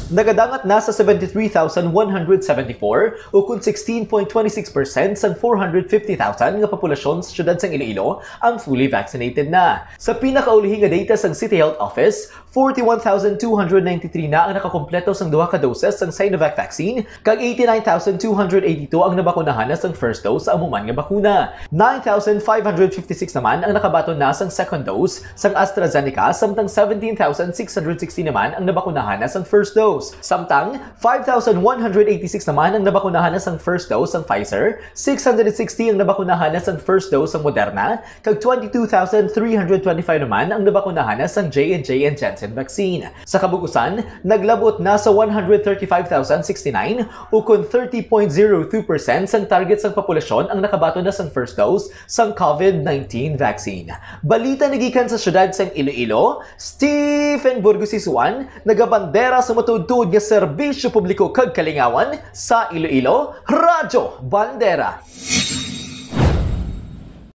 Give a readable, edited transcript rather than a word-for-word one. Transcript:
Nagadangat na sa 73,174 o kung 16.26% sa 450,000 nga populasyon sa syudad sang Iloilo ang fully vaccinated na. Sa pinakaulihing nga data sang City Health Office, 41,293 na ang nakakompleto sang duha ka doses sang Sinovac vaccine kag 89,282 ang nabakunahan na sang first dose sa amuman nga bakuna. 9,556 naman ang nakabaton na sang second dose sang AstraZeneca samtang 17,660 naman ang nabakunahan na sang first dose. Samtang 5,186 naman ang nabakunahan na sang first dose sang Pfizer, 660 ang nabakunahan na sang first dose sang Moderna, kag 22,325 naman ang nabakunahan na sang J&J and Janssen vaccine. Sa kabugusan, naglabot na sa 135,069 o kung 30.02% sang target sang populasyon ang nakabato na sang first dose sang COVID-19 vaccine. Balita nagikan sa syudad sang Iloilo, Stephen Burgos-Isuan, nagabandera sa matudtud nga serbisyo publiko kag kalingawan sa Iloilo, Radyo Bandera.